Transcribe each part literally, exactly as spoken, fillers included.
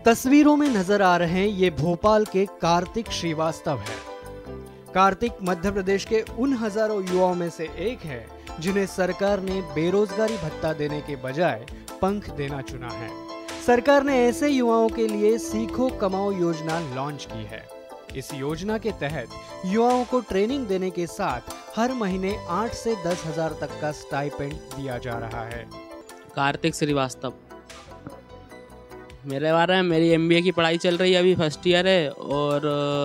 तस्वीरों में नजर आ रहे हैं ये भोपाल के कार्तिक श्रीवास्तव है। कार्तिक मध्य प्रदेश के उन हजारों युवाओं में से एक है जिन्हें सरकार ने बेरोजगारी भत्ता देने के बजाय पंख देना चुना है। सरकार ने ऐसे युवाओं के लिए सीखो कमाओ योजना लॉन्च की है। इस योजना के तहत युवाओं को ट्रेनिंग देने के साथ हर महीने आठ से दस हजार तक का स्टाइपेंड दिया जा रहा है। कार्तिक श्रीवास्तव, मेरे बारे में मेरी एमबीए की पढ़ाई चल रही है, अभी फर्स्ट ईयर है और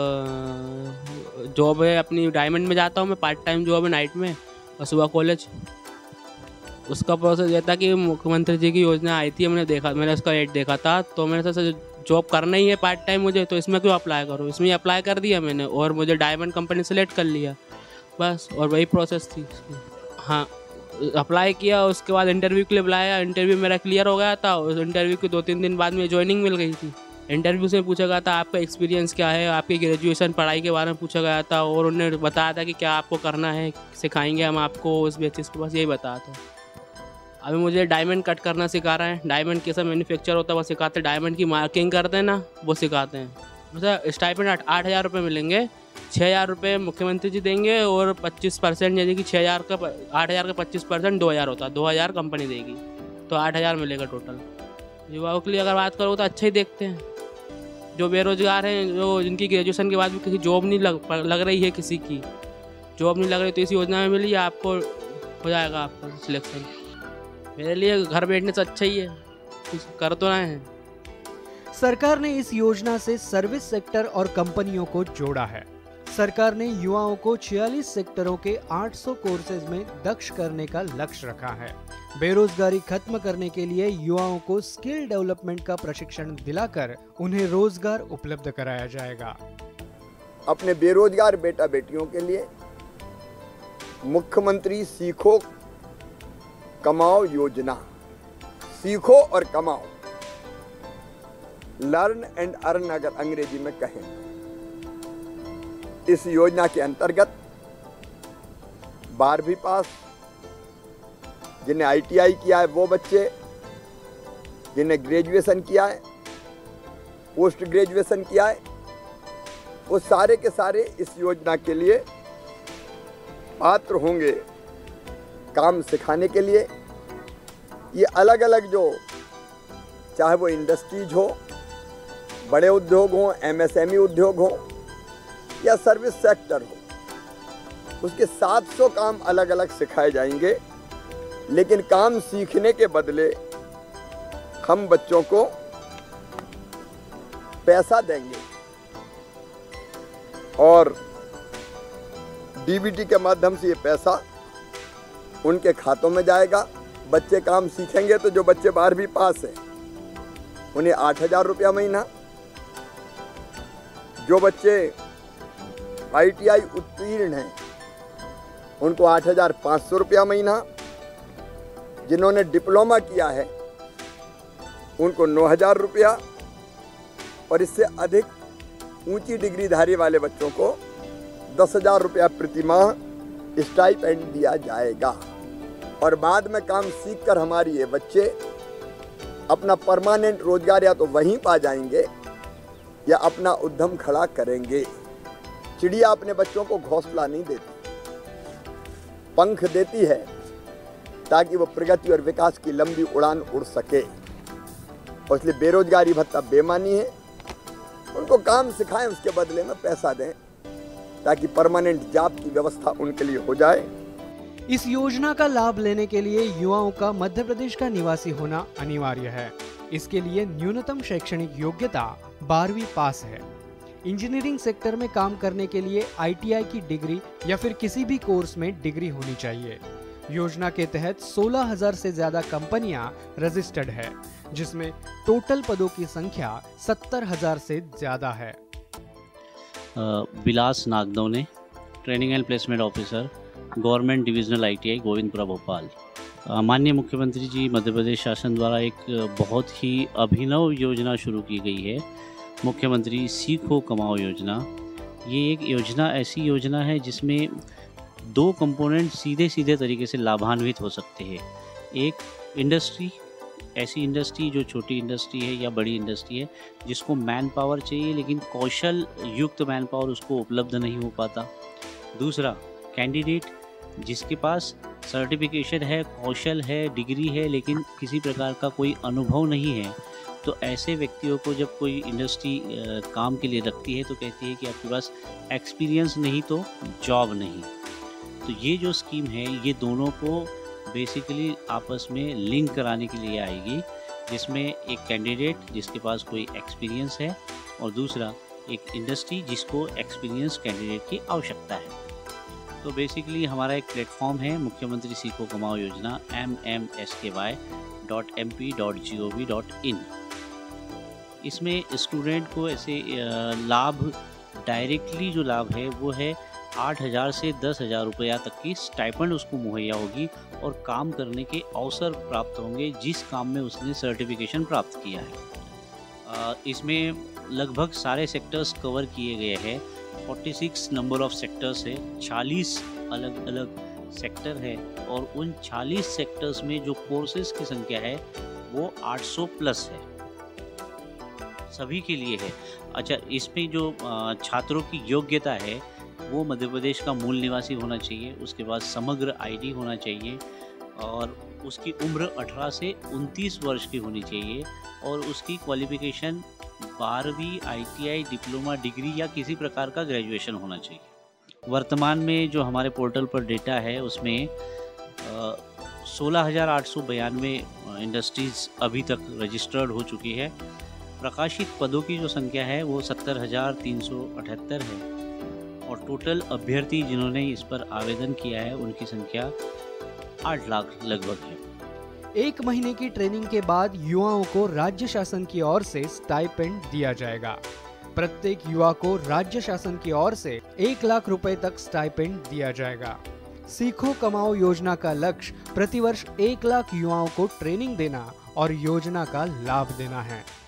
जॉब है अपनी डायमंड में जाता हूँ मैं, पार्ट टाइम जॉब है नाइट में और सुबह कॉलेज। उसका प्रोसेस ये था कि मुख्यमंत्री जी की योजना आई थी, मैंने देखा मैंने उसका एड देखा था तो मैंने सोचा जॉब करना ही है पार्ट टाइम मुझे, तो इसमें क्यों अप्लाई करूँ। इसमें अप्लाई कर दिया मैंने और मुझे डायमंड कंपनी सेलेक्ट कर लिया बस, और वही प्रोसेस थी। हाँ, अप्लाई किया, उसके बाद इंटरव्यू के लिए बुलाया, इंटरव्यू मेरा क्लियर हो गया था। उस इंटरव्यू के दो तीन दिन बाद में ज्वाइनिंग मिल गई थी। इंटरव्यू से पूछा गया था आपका एक्सपीरियंस क्या है, आपकी ग्रेजुएशन पढ़ाई के बारे में पूछा गया था और उन्होंने बताया था कि क्या आपको करना है, सिखाएंगे हम आपको उस बेसिस पे, बस यही बताया था। अभी मुझे डायमंड कट करना सिखा रहे हैं, डायमंड कैसा मैन्युफैक्चर होता है वो सिखाते हैं, डायमंड की मार्किंग करते हैं ना वो सिखाते हैं। मतलब स्टाइपेंड आठ आठ हज़ार रुपये मिलेंगे, छः हज़ार रुपये मुख्यमंत्री जी देंगे और पच्चीस परसेंट यानी कि छः हज़ार का आठ हज़ार का पच्चीस परसेंट दो हज़ार होता है, दो हज़ार कंपनी देगी, तो आठ हज़ार मिलेगा टोटल। युवाओं के लिए अगर बात करो तो अच्छा ही देखते हैं। जो बेरोजगार हैं, जो जिनकी ग्रेजुएशन के बाद भी किसी जॉब नहीं लग लग रही है, किसी की जॉब नहीं लग रही, तो इस योजना में मिली आपको हो जाएगा आपका सिलेक्शन। मेरे लिए घर बैठने से अच्छा ही है, कुछ कर तो रहे हैं। सरकार ने इस योजना से सर्विस सेक्टर और कंपनियों को जोड़ा है। सरकार ने युवाओं को छियालीस सेक्टरों के आठ सौ कोर्सेज में दक्ष करने का लक्ष्य रखा है। बेरोजगारी खत्म करने के लिए युवाओं को स्किल डेवलपमेंट का प्रशिक्षण दिलाकर उन्हें रोजगार उपलब्ध कराया जाएगा। अपने बेरोजगार बेटा बेटियों के लिए मुख्यमंत्री सीखो कमाओ योजना, सीखो और कमाओ, लर्न एंड अर्न अगर अंग्रेजी में कहें। इस योजना के अंतर्गत बारहवीं पास जिन्हें आईटीआई किया है वो बच्चे, जिन्हें ग्रेजुएशन किया है, पोस्ट ग्रेजुएशन किया है, वो सारे के सारे इस योजना के लिए पात्र होंगे काम सिखाने के लिए। ये अलग अलग जो चाहे वो इंडस्ट्रीज हो, बड़े उद्योग हो, एमएसएमई उद्योग हो या सर्विस सेक्टर हो, उसके सात सौ काम अलग अलग सिखाए जाएंगे। लेकिन काम सीखने के बदले हम बच्चों को पैसा देंगे और डीबीटी के माध्यम से ये पैसा उनके खातों में जाएगा। बच्चे काम सीखेंगे तो जो बच्चे बारहवीं पास हैं उन्हें आठ हजार रुपया महीना, जो बच्चे आईटीआई उत्तीर्ण हैं उनको आठ हजार पाँच सौ रुपया महीना, जिन्होंने डिप्लोमा किया है उनको नौ हजार रुपया और इससे अधिक ऊंची डिग्रीधारी वाले बच्चों को दस हजार रुपया प्रति माह स्टाइपेंड दिया जाएगा। और बाद में काम सीखकर हमारी ये बच्चे अपना परमानेंट रोजगार या तो वहीं पा जाएंगे या अपना उद्यम खड़ा करेंगे। चिड़िया अपने बच्चों को घोंसला नहीं देती, पंख देती है ताकि वो प्रगति और विकास की लंबी उड़ान उड़ सके। और इसलिए बेरोजगारी भत्ता बेमानी है, उनको काम सिखाएं, उसके बदले में पैसा दें ताकि परमानेंट जॉब की व्यवस्था उनके लिए हो जाए। इस योजना का लाभ लेने के लिए युवाओं का मध्य प्रदेश का निवासी होना अनिवार्य है। इसके लिए न्यूनतम शैक्षणिक योग्यता बारहवीं पास है। इंजीनियरिंग सेक्टर में काम करने के लिए आईटीआई की डिग्री या फिर किसी भी कोर्स में डिग्री होनी चाहिए। योजना के तहत सोलह हज़ार से ज्यादा कंपनियां रजिस्टर्ड है, जिसमें टोटल पदों की संख्या सत्तर हज़ार से ज्यादा है। Vilas Nagdaune, training and placement officer, government divisional ITI Govindpura Bhopal. माननीय मुख्यमंत्री जी मध्य प्रदेश शासन द्वारा एक बहुत ही अभिनव योजना शुरू की गई है, मुख्यमंत्री सीखो कमाओ योजना। ये एक योजना ऐसी योजना है जिसमें दो कंपोनेंट सीधे सीधे तरीके से लाभान्वित हो सकते हैं। एक इंडस्ट्री ऐसी इंडस्ट्री जो छोटी इंडस्ट्री है या बड़ी इंडस्ट्री है जिसको मैन पावर चाहिए लेकिन कौशल युक्त मैन पावर उसको उपलब्ध नहीं हो पाता। दूसरा, कैंडिडेट जिसके पास सर्टिफिकेशन है, कौशल है, डिग्री है लेकिन किसी प्रकार का कोई अनुभव नहीं है, तो ऐसे व्यक्तियों को जब कोई इंडस्ट्री काम के लिए रखती है तो कहती है कि आपके पास एक्सपीरियंस नहीं तो जॉब नहीं। तो ये जो स्कीम है ये दोनों को बेसिकली आपस में लिंक कराने के लिए आएगी, जिसमें एक कैंडिडेट जिसके पास कोई एक्सपीरियंस है और दूसरा एक इंडस्ट्री जिसको एक्सपीरियंस कैंडिडेट की आवश्यकता है। तो बेसिकली हमारा एक प्लेटफॉर्म है मुख्यमंत्री सीखो कमाओ योजना M M S K Y dot M P dot G O V dot in. इसमें स्टूडेंट को ऐसे लाभ, डायरेक्टली जो लाभ है वो है आठ हज़ार से दस हज़ार रुपया तक की स्टाइपेंड उसको मुहैया होगी और काम करने के अवसर प्राप्त होंगे जिस काम में उसने सर्टिफिकेशन प्राप्त किया है। इसमें लगभग सारे सेक्टर्स कवर किए गए हैं। छियालीस नंबर ऑफ सेक्टर्स है, छियालीस अलग अलग सेक्टर है और उन छियालीस सेक्टर्स में जो कोर्सेज की संख्या है वो आठ सौ प्लस है, सभी के लिए है। अच्छा, इसमें जो छात्रों की योग्यता है वो मध्य प्रदेश का मूल निवासी होना चाहिए, उसके बाद समग्र आईडी होना चाहिए और उसकी उम्र अठारह से उनतीस वर्ष की होनी चाहिए और उसकी क्वालिफिकेशन बारहवीं, आईटीआई, डिप्लोमा, डिग्री या किसी प्रकार का ग्रेजुएशन होना चाहिए। वर्तमान में जो हमारे पोर्टल पर डेटा है उसमें सोलह हज़ार आठ सौ बयानवे इंडस्ट्रीज़ अभी तक रजिस्टर्ड हो चुकी है। प्रकाशित पदों की जो संख्या है वो सत्तर हज़ार तीन सौ अठहत्तर है और टोटल अभ्यर्थी जिन्होंने इस पर आवेदन किया है उनकी संख्या आठ लाख लगभग है। एक महीने की ट्रेनिंग के बाद युवाओं को राज्य शासन की ओर से स्टाइपेंड दिया जाएगा। प्रत्येक युवा को राज्य शासन की ओर से एक लाख रुपए तक स्टाइपेंड दिया जाएगा। सीखो कमाओ योजना का लक्ष्य प्रतिवर्ष एक लाख युवाओं को ट्रेनिंग देना और योजना का लाभ देना है।